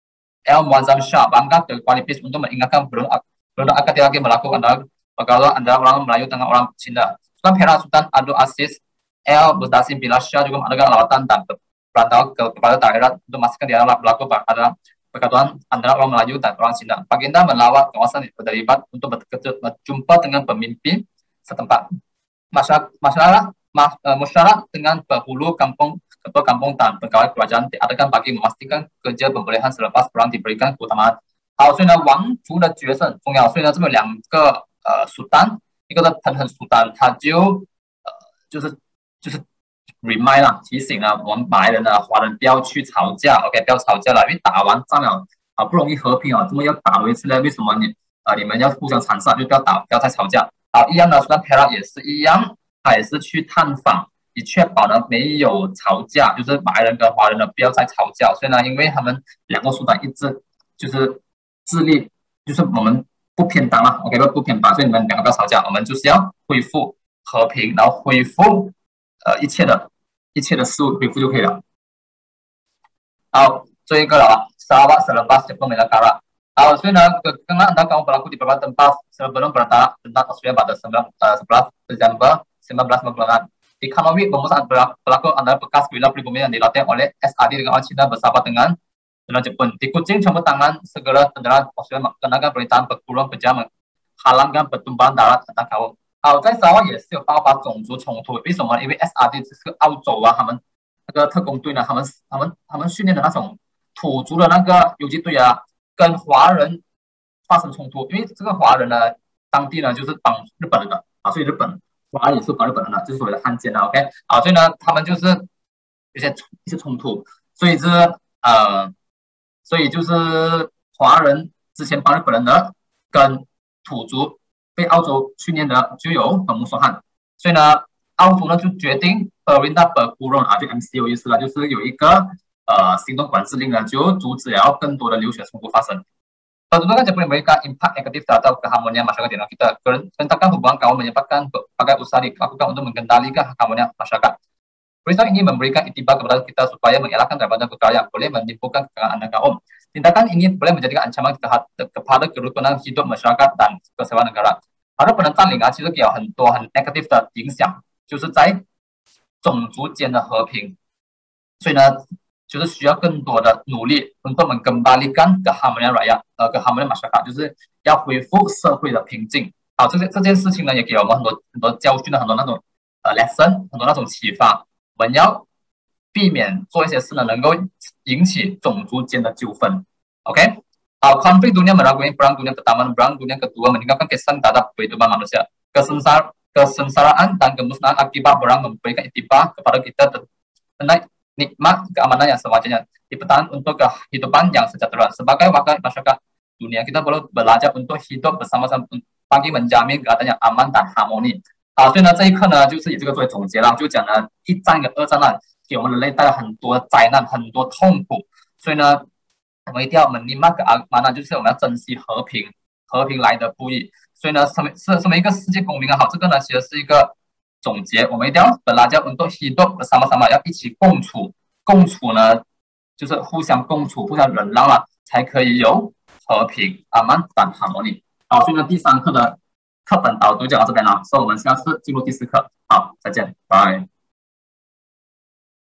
El Muazzam Shah bangga terkuali bis untuk mengingatkan belum belum akan lagi melakukan kalau antara orang Melayu dengan orang Cina. Sultan Perak Sultan Abdul Aziz El Mustasim Billah Shah juga mengadakan lawatan dan berantau ke, kepada daerah untuk memastikan dialog berlaku pada perkatuan antara orang Melayu dan orang Cina. Baginda melawat kawasan terlibat untuk berjumpa dengan pemimpin setempat. Masyarakat, masyarakat, masyarakat dengan penghulu kampung, ketua kampung dan pegawai kerajaan diadakan bagi memastikan kerja pemulihan selepas perang diberikan keutamaan。好，所以呢，王族的角色很重要。所以呢，这么两个呃，Sultan，一个是腾腾 Sultan，他就呃，就是就是 remind 啦，提醒啊，我们马来人呢，华人不要去吵架 ，OK， 不要吵架了，因为打完仗了，好不容易和平啊，怎么要打回去呢？为什么你啊、呃，你们要互相残杀，就不要打，不要再吵架。好，一样的 ，Sultan Perak 也是一样，他也是去探访，以确保呢没有吵架，就是马来人跟华人呢不要再吵架。所以呢，因为他们两个 Sultan 一直就是致力，就是我们不偏袒了 ，OK， 不不偏袒，所以你们两个不要吵架，我们就是要恢复和平，然后恢复呃一切的。一切的事物恢复就可以了。好，最后一个了啊 ，Sarawak selepas Jepun Negara。好，所以呢，刚刚anda kamu berlaku di beberapa tempat sebelum berdatangan tentang Australia pada sebelas Desember seribu sembilan ratus lima puluh delapan. Di Kanawik, saat berlaku adalah bekas gerilya pribumi yang dilatih oleh S A D dengan orang Cina bersahabat dengan tentara Jepun. Di Kuching, campur tangan segera tentara Australia mengenakan pemerintahan berkurung berjam menghalangkan pertumpahan darah tentang kaum。好，在沙湾也是有爆发种族冲突，为什么？因为 S R D 这是澳洲啊，他们那个特工队呢，他们他们他们训练的那种土族的那个游击队啊，跟华人发生冲突，因为这个华人呢，当地呢就是帮日本人的啊，所以日本华人也是帮日本人的，就是所谓的汉奸啊 ，OK， 啊，所以呢，他们就是有些一些冲突，所以是呃，所以就是华人之前帮日本人的跟土族。被澳洲训练的就有本木索汉，所以呢，澳洲呢就决定 Perintah Berkurung 啊，就 M C O 意思了，就是有一个呃行动管制令呢，就阻止了更多的流血冲突发生。Tentunya Jepun memberikan impact negatif terhadap keharmonian masyarakat di negara kita. Kerentangan hubungan kaum menyebabkan berbagai usaha dilakukan untuk mengendalikan keharmonian masyarakat. Peristiwa ini memberikan itibar kepada kita supaya mengelakkan daripada perkara yang boleh menimbulkan kekangan antar kaum. Tindakan ini boleh menjadikan ancaman kepada kerukunan hidup masyarakat dan kesejahteraan negara。而日本的占领啊，其实有很多很 negative 的影响，就是在种族间的和平。所以呢，就是需要更多的努力untuk mengembalikan keharmonian rakyat，呃 ，keharmonian masyarakat，就是要恢复社会的平静。好，这件这件事情呢，也给我们很多很多教训的很多那种呃 lesson， 很多那种启发。我们要避免做一些事呢，能够引起种族间的纠纷。OK， 好 ，konflik dunia melalui perang dunia pertama dan perang dunia kedua meninggalkan kesan terhadap kehidupan manusia. Kesensar, kesengsaraan dan kemusnahan akibat perang memberikan itibar kepada kita tentang nikmat keamanan yang sewajarnya dipertahankan untuk kehidupan yang sejahtera. Sebagai wakil masyarakat dunia, kita perlu belajar untuk hidup bersama-sama bagi menjamin keadaan yang aman dan harmoni。好，所以呢，这一课呢，就是以这个作为总结了，就讲了一战跟二战呢，给我们人类带来很多灾难、很多痛苦。所以呢，我们一定要menikmati keamanan，就是我们要珍惜和平，和平来的不易。所以呢，什么是什么一个世界公民啊？好，这个呢，其实是一个总结，我们一定要belajar untuk hidup bersama-sama，要一起共处。共处呢，就是互相共处、互相忍让了，才可以有和平、aman dan harmoni。好，所以呢，第三课的课本导读讲到这边了，所以我们下次进入第四课。好，再见，拜。